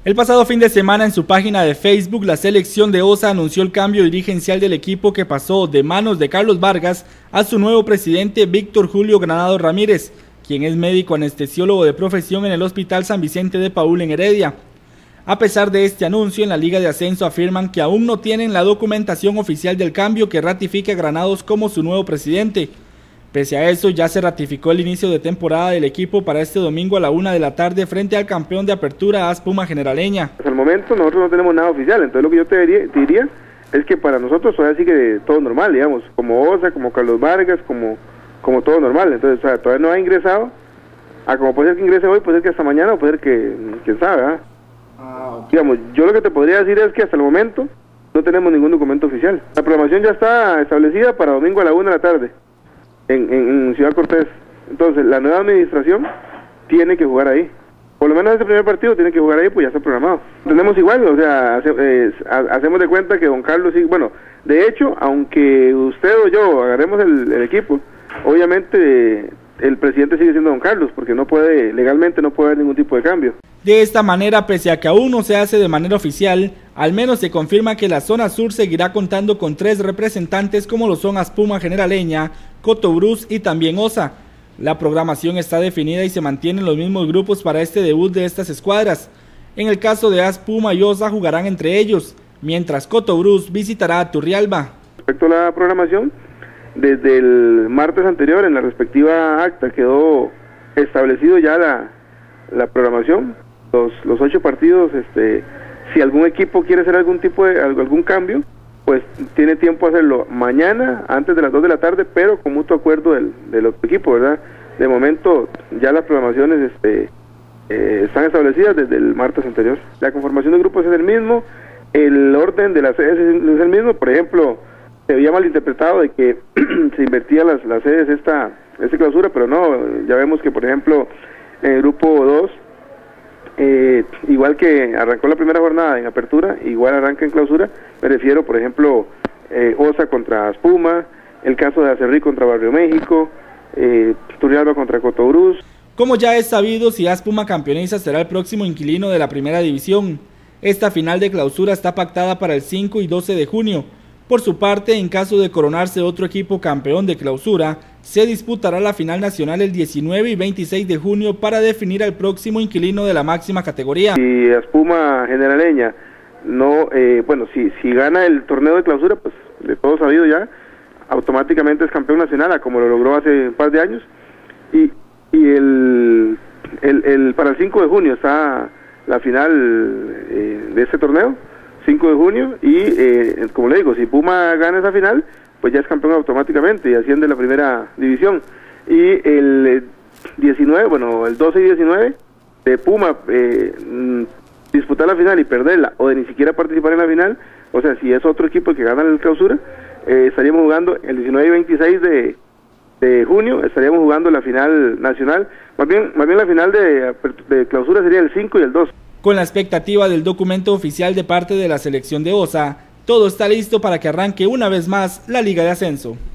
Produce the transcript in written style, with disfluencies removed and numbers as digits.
El pasado fin de semana en su página de Facebook, la selección de OSA anunció el cambio dirigencial del equipo que pasó de manos de Carlos Vargas a su nuevo presidente Víctor Julio Granado Ramírez, quien es médico anestesiólogo de profesión en el Hospital San Vicente de Paúl en Heredia. A pesar de este anuncio, en la Liga de Ascenso afirman que aún no tienen la documentación oficial del cambio que ratifique a Granados como su nuevo presidente. Pese a eso, ya se ratificó el inicio de temporada del equipo para este domingo a la 1 de la tarde frente al campeón de apertura AS Puma Generaleña. Hasta el momento nosotros no tenemos nada oficial, entonces lo que yo te diría es que para nosotros todavía sigue todo normal, digamos, como OSA, como Carlos Vargas, como todo normal. Entonces todavía no ha ingresado, como puede ser que ingrese hoy, puede ser que hasta mañana o puede ser que, quién sabe, ¿eh? Digamos, yo lo que te podría decir es que hasta el momento no tenemos ningún documento oficial. La programación ya está establecida para domingo a la 1 de la tarde. En Ciudad Cortés. Entonces la nueva administración tiene que jugar ahí, por lo menos ese primer partido tiene que jugar ahí, pues ya está programado. Tenemos igual, o sea, hacemos de cuenta que don Carlos, bueno, de hecho, aunque usted o yo agarremos el equipo, obviamente el presidente sigue siendo don Carlos, porque legalmente no puede haber ningún tipo de cambio. De esta manera, pese a que aún no se hace de manera oficial, al menos se confirma que la zona sur seguirá contando con 3 representantes como lo son AS Puma Generaleña, Cotobruz y también OSA. La programación está definida y se mantienen los mismos grupos para este debut de estas escuadras. En el caso de AS Puma y OSA jugarán entre ellos, mientras Cotobruz visitará a Turrialba. Respecto a la programación, desde el martes anterior en la respectiva acta quedó establecido ya la programación. Los 8 partidos, si algún equipo quiere hacer algún cambio, pues tiene tiempo a hacerlo mañana antes de las 2 de la tarde, pero con mutuo acuerdo del otro equipo, ¿verdad? De momento ya las programaciones están establecidas desde el martes anterior. La conformación de grupos es el mismo, el orden de las sedes es el mismo. Por ejemplo, se había malinterpretado de que se invertía las sedes esta clausura, pero no, ya vemos que por ejemplo en el grupo 2, igual que arrancó la primera jornada en apertura, igual arranca en clausura. Me refiero, por ejemplo, OSA contra AS Puma, el caso de Acerrí contra Barrio México, Turrialba contra Cotobruz. Como ya es sabido, si AS Puma campeoniza será el próximo inquilino de la primera división. Esta final de clausura está pactada para el 5 y 12 de junio. Por su parte, en caso de coronarse otro equipo campeón de clausura, se disputará la final nacional el 19 y 26 de junio para definir al próximo inquilino de la máxima categoría. Si AS Puma Generaleña no, si gana el torneo de clausura, pues de todo sabido ya, automáticamente es campeón nacional, como lo logró hace un par de años. Y para el 5 de junio está la final de este torneo, 5 de junio, y como le digo, si Puma gana esa final, pues ya es campeón automáticamente y asciende a la primera división. Y el 12 y 19 de Puma disputar la final y perderla, o de ni siquiera participar en la final, o sea, si es otro equipo que gana la clausura, estaríamos jugando el 19 y 26 de junio, estaríamos jugando la final nacional. Más bien la final de clausura sería el 5 y el 2. Con la expectativa del documento oficial de parte de la selección de OSA, todo está listo para que arranque una vez más la Liga de Ascenso.